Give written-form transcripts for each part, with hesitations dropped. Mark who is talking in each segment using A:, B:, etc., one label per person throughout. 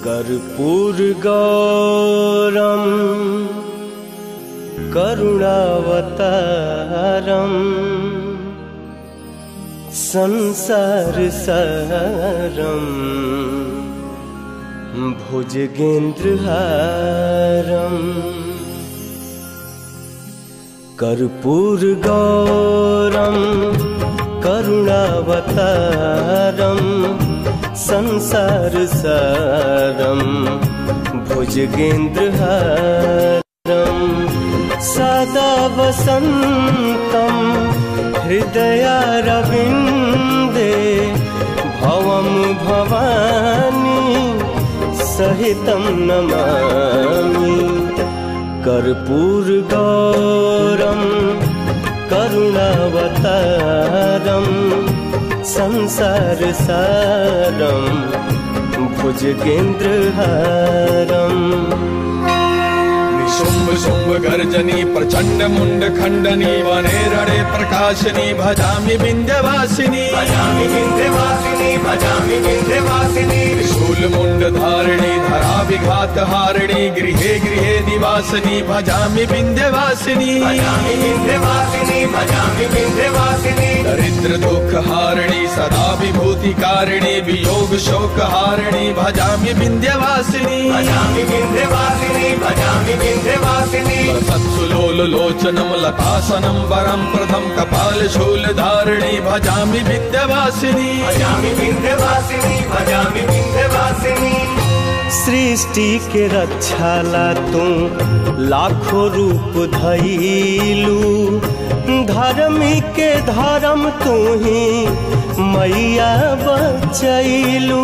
A: कर्पूरगौरं करुणावतारं संसारसारं भुजगेन्द्रहारं कर्पूरगौरं करुणावतारं संसारसारं भुजगेन्द्रहारं सदा वसन्तं हृदयारविन्दे भवं भवानी सहितं नमामि। कर्पूरगौरं करुणावतारं संसारसारं भुजगेन्द्रहारम्।
B: शुंभ शुंभ गर्जनी प्रचंड मुंड खंडनी वने रणे प्रकाशनी भजामि विंध्यवासिनी भजामि विंध्यवासिनी भजामि विंध्यवासिनी। शूल मुंड धारिणी धरा विघात हारिणी गृहे गृहे निवासिनी भजामि विंध्यवासिनी भजामि विंध्यवासिनी भजामि विंध्यवासिनी। दरिद्र दुख हारिणी सदा विभूति कारिणी वियोग शोक हारिणी भजामि विंध्यवासिनी भजामि विंध्यवासिनी भजामि सत्सुलोल लोचनम लतासनम वरम प्रथम कपाल शूल धारिणी भजामि विंध्यवासिनी भजामि विंध्यवासिनी भजामि विंध्यवासिनी।
A: सृष्टि के रक्षाला तू लाखों रूप धइलू धर्मी के धर्म तू ही मैया बचैलू।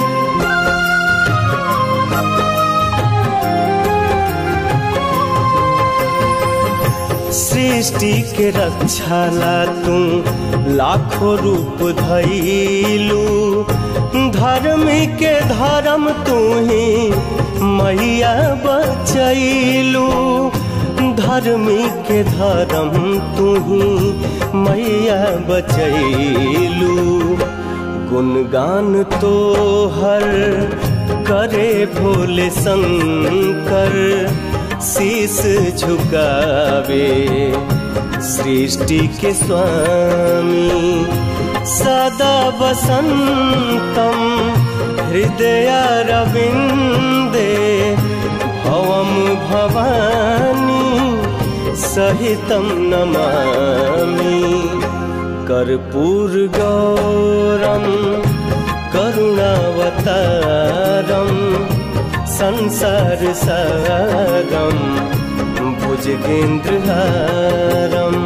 A: सृष्टि के रक्षाला तू लाखों रूप धइलू धर्मी के धर्म तू ही मैया बचैलू। धर्मी के धर्म तू ही मैया बचैलू। गुणगान तो हर करे भोले शंकर शीस झुकावे सृष्टि के स्वामी। सदा वसन्तं हृदयारविन्दे भवं भवानी सहितं नमामि। कर्पूरगौरं करुणावतारं संसारसारं भुजगेन्द्रहारम्।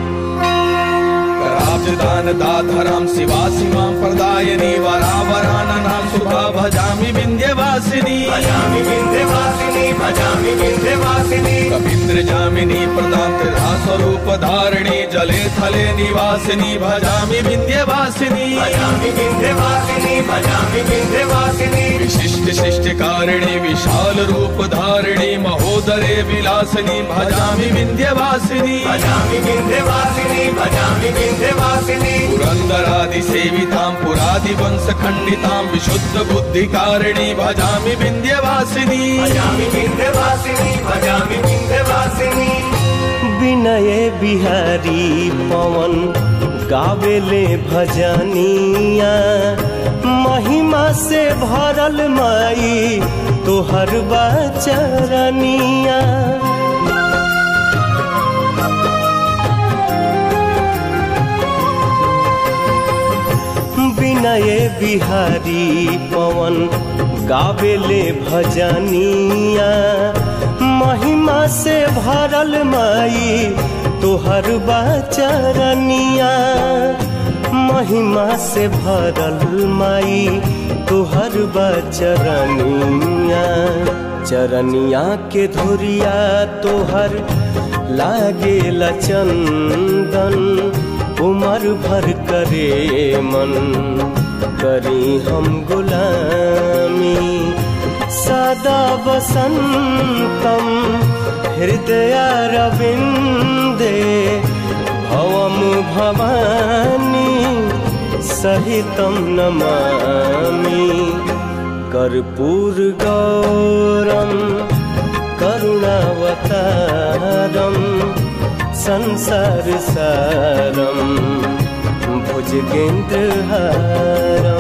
B: कराब्जदान दाधरां शिवासिमां प्रदायिनी वरावराननां शुभा भजामि विंध्यवासिनी भजामि विंध्यवासिनी भजामि विंध्यवासिनी। कपीन्द्र जामिनी प्रदां त्रिधा स्वरूप धारिणी जले थले निवासिनी भजामि विंध्यवासिनी भजामि विंध्यवासिनी भजामि विंध्यवासिनी। विशिष्ट शिष्टकारिणी विशाल रूप धारिणी महोदरे विलासिनी भजामि विंध्यवासिनी भजामि विंध्यवासिनी भजामि विंध्यवासिनी। पुरंदरादि सेवितां पुरादि वंश खंडितां विशुद्ध बुद्धिकारिणी भजामि विंध्यवासिनी भजामि विंध्यवासिनी भजामि विंध्यवासिनी।
A: विनय बिहारी पवन गावेले भजनिया महिमा से भरल माई तोहर बचरनिया। विनय बिहारी पवन गावेले भजनिया महिमा से भरल माई तोहर बचरनिया। महिमा से भरल माई तोहर बचरनिया। चरनिया के धुरिया तोहर लागेला चंदन उमर भर करे मन करी हम गुलामी। सदा वसन्तं हृदयारविन्दे भवं भवानी सहितं नमामि। कर्पूर गौरम करुणावतारम संसार सारम भुजगेन्द्रहारम